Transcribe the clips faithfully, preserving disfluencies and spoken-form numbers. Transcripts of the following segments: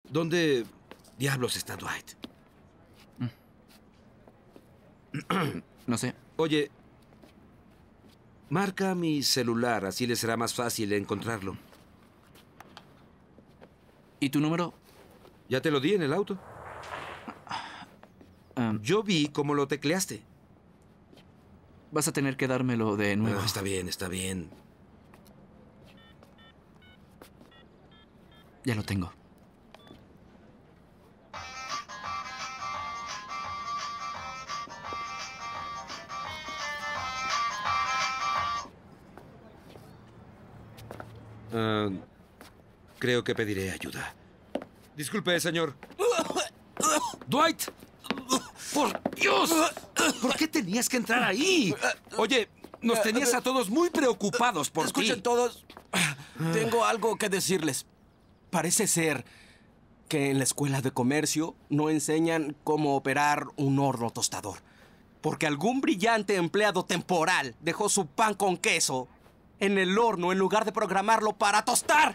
¿Dónde diablos está Dwight? No sé. Oye, marca mi celular, así le será más fácil encontrarlo. ¿Y tu número? Ya te lo di en el auto. Um, Yo vi cómo lo tecleaste. Vas a tener que dármelo de nuevo. Ah, está bien, está bien. Ya lo tengo. Uh, creo que pediré ayuda. Disculpe, señor. ¡Dwight! ¡Por Dios! ¿Por qué tenías que entrar ahí? Oye, nos tenías a todos muy preocupados por ti. Escuchen todos. Tengo algo que decirles. Parece ser que en la escuela de comercio no enseñan cómo operar un horno tostador. Porque algún brillante empleado temporal dejó su pan con queso en el horno en lugar de programarlo para tostar.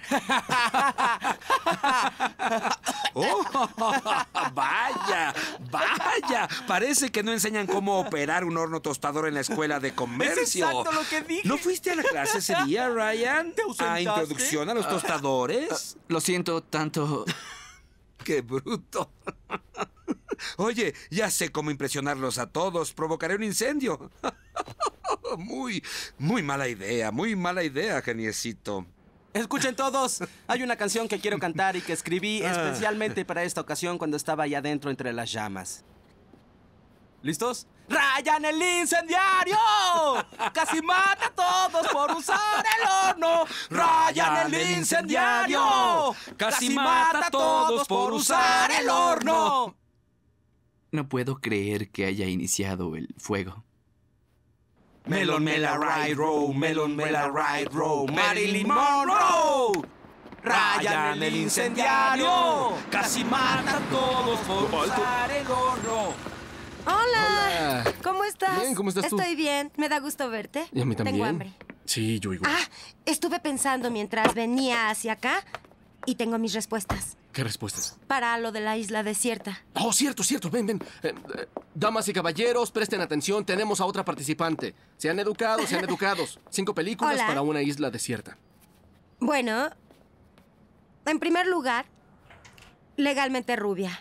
Oh, vaya, vaya. Parece que no enseñan cómo operar un horno tostador en la escuela de comercio. Es exacto lo que dije. ¿No fuiste a la clase ese día, Ryan? ¿Te ausentaste? ¿A introducción a los tostadores? Lo siento tanto. ¡Qué bruto! Oye, ya sé cómo impresionarlos a todos. Provocaré un incendio. Muy, muy mala idea, muy mala idea, geniecito. Escuchen todos. Hay una canción que quiero cantar y que escribí especialmente para esta ocasión cuando estaba allá adentro entre las llamas. ¿Listos? ¡Ryan el incendiario! ¡Casi mata a todos por usar el horno! ¡Ryan el incendiario! ¡Casi mata a todos por usar el horno! No puedo creer que haya iniciado el fuego. Melon Mela Right Row, Melon Mela Right Row, Marilyn Monroe. Ryan el incendiario, casi mata a todos por usar el horno. Hola. Hola. ¿Cómo estás? Bien, ¿cómo estás tú? Estoy bien. Me da gusto verte. Y a mí también. Tengo hambre. Sí, yo igual. Ah, estuve pensando mientras venía hacia acá y tengo mis respuestas ¿Qué respuestas? para lo de la isla desierta. Oh, cierto, cierto. Ven, ven. Eh, eh, damas y caballeros, presten atención. Tenemos a otra participante. Sean educados, sean educados. Cinco películas Hola. para una isla desierta. Bueno, en primer lugar, legalmente rubia.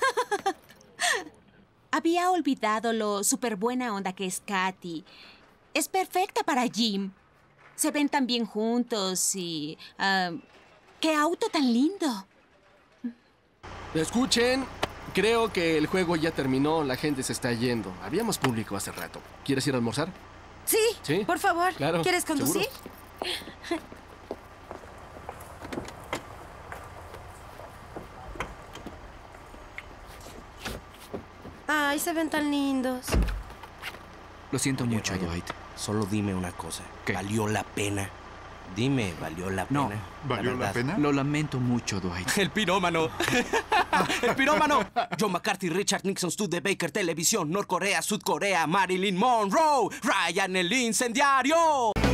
Había olvidado lo súper buena onda que es Katy. Es perfecta para Jim. Se ven tan bien juntos y... ah, ¡qué auto tan lindo! Escuchen. Creo que el juego ya terminó. La gente se está yendo. Había más público hace rato. ¿Quieres ir a almorzar? Sí, ¿Sí? por favor. Claro. ¿Quieres conducir? ¿Seguro? Ay, se ven tan lindos. Lo siento mucho, Ryan, Dwight. Solo dime una cosa. ¿Qué? ¿Valió la pena? Dime, ¿valió la No. pena? ¿Valió la verdad. pena? Lo lamento mucho, Dwight. El pirómano. El pirómano. John McCarthy, Richard Nixon, Studebaker, Televisión, Norcorea, Sudcorea, Marilyn Monroe, Ryan el incendiario.